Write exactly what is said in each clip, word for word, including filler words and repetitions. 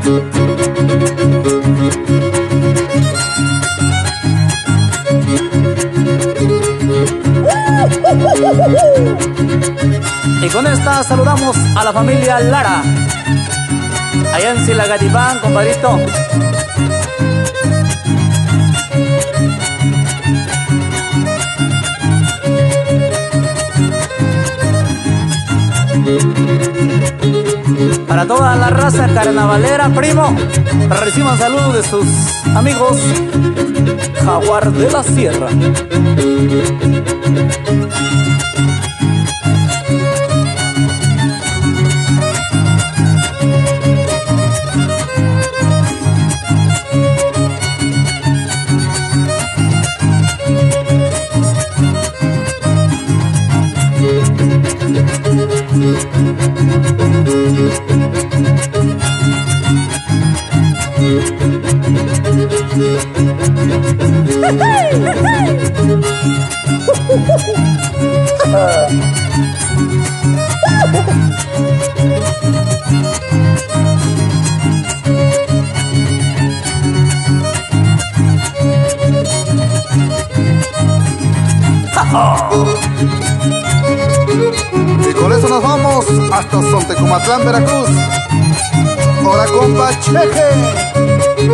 Y con esta saludamos a la familia Lara, allá en Silagatipán, compadrito. Para toda la raza carnavalera, primo, reciban saludos de sus amigos Jaguar de la Sierra. Y con eso nos vamos hasta Sontecomatlán, Veracruz. Hola, compa Cheque.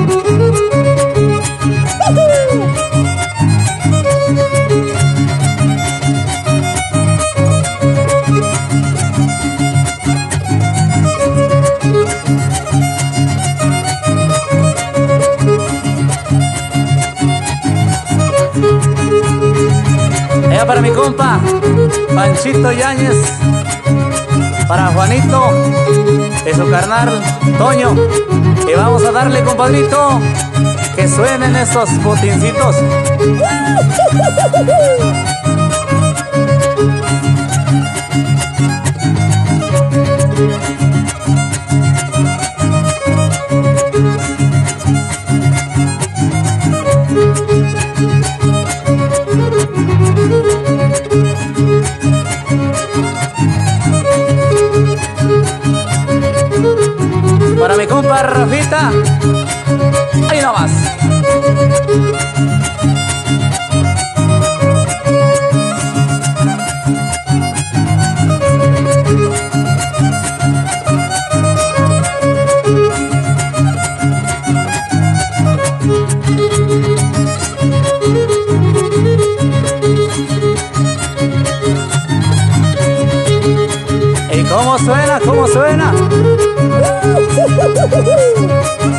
Allá para mi compa Panchito Yáñez, para Juanito y su carnal Toño. Y vamos a darle, compadrito, que suenen estos botincitos. Para mi compa Rafita, ahí nomás. ¿Y cómo suena? ¿Cómo suena?